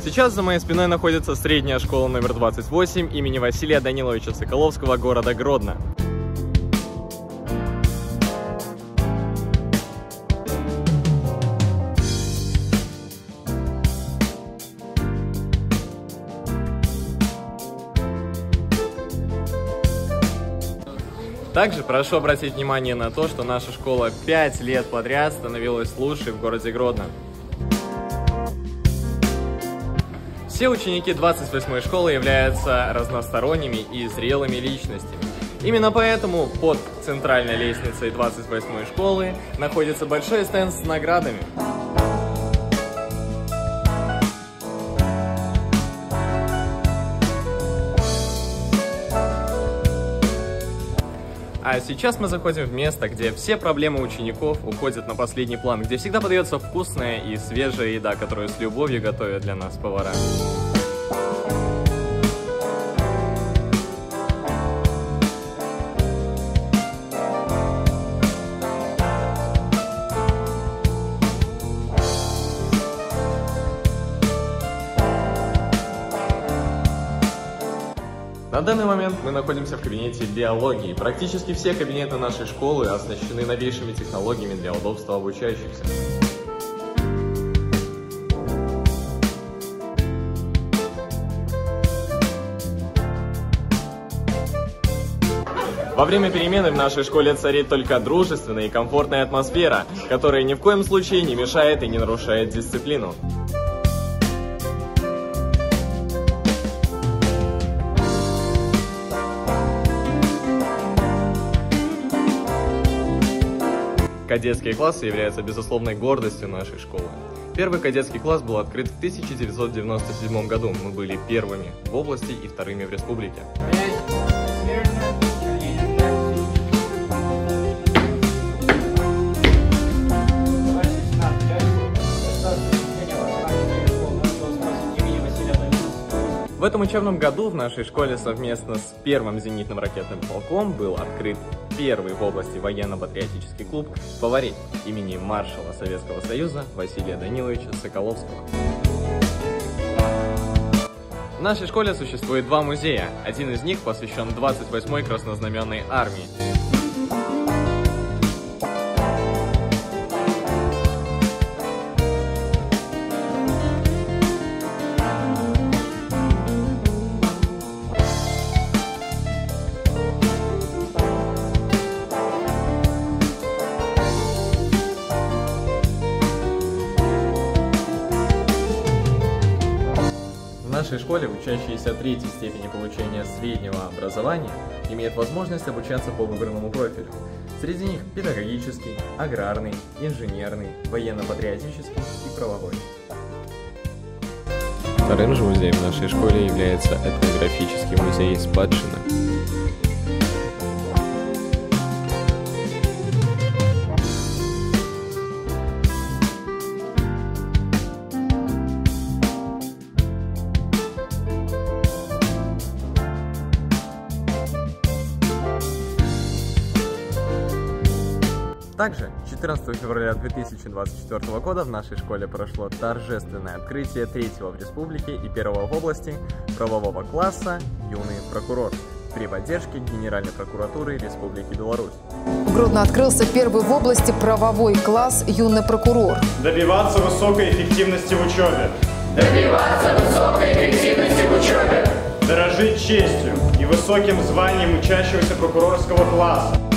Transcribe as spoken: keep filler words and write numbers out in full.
Сейчас за моей спиной находится средняя школа номер двадцать восемь имени Василия Даниловича Соколовского города Гродно. Также прошу обратить внимание на то, что наша школа пять лет подряд становилась лучшей в городе Гродно. Все ученики двадцать восьмой школы являются разносторонними и зрелыми личностями. Именно поэтому под центральной лестницей двадцать восьмой школы находится большой стенд с наградами. А сейчас мы заходим в место, где все проблемы учеников уходят на последний план, где всегда подается вкусная и свежая еда, которую с любовью готовят для нас повара. На данный момент мы находимся в кабинете биологии. Практически все кабинеты нашей школы оснащены новейшими технологиями для удобства обучающихся. Во время перемены в нашей школе царит только дружественная и комфортная атмосфера, которая ни в коем случае не мешает и не нарушает дисциплину. Кадетские классы являются безусловной гордостью нашей школы. Первый кадетский класс был открыт в тысяча девятьсот девяносто седьмом году. Мы были первыми в области и вторыми в республике. В этом учебном году в нашей школе совместно с первым зенитным ракетным полком был открыт первый в области военно-патриотический клуб «Фаворит» имени маршала Советского Союза Василия Даниловича Соколовского. В нашей школе существует два музея. Один из них посвящен двадцать восьмой краснознаменной армии. В нашей школе учащиеся третьей степени получения среднего образования имеют возможность обучаться по выбранному профилю. Среди них педагогический, аграрный, инженерный, военно-патриотический и правовой. Вторым же музеем в нашей школе является этнографический музей Спадщина. Также четырнадцатого февраля две тысячи двадцать четвёртого года в нашей школе прошло торжественное открытие третьего в республике и первого в области правового класса «Юный прокурор» при поддержке Генеральной прокуратуры Республики Беларусь. В Гродно открылся первый в области правовой класс «Юный прокурор». Добиваться высокой эффективности в учебе. Добиваться высокой эффективности в учебе. Дорожить честью и высоким званием учащегося прокурорского класса.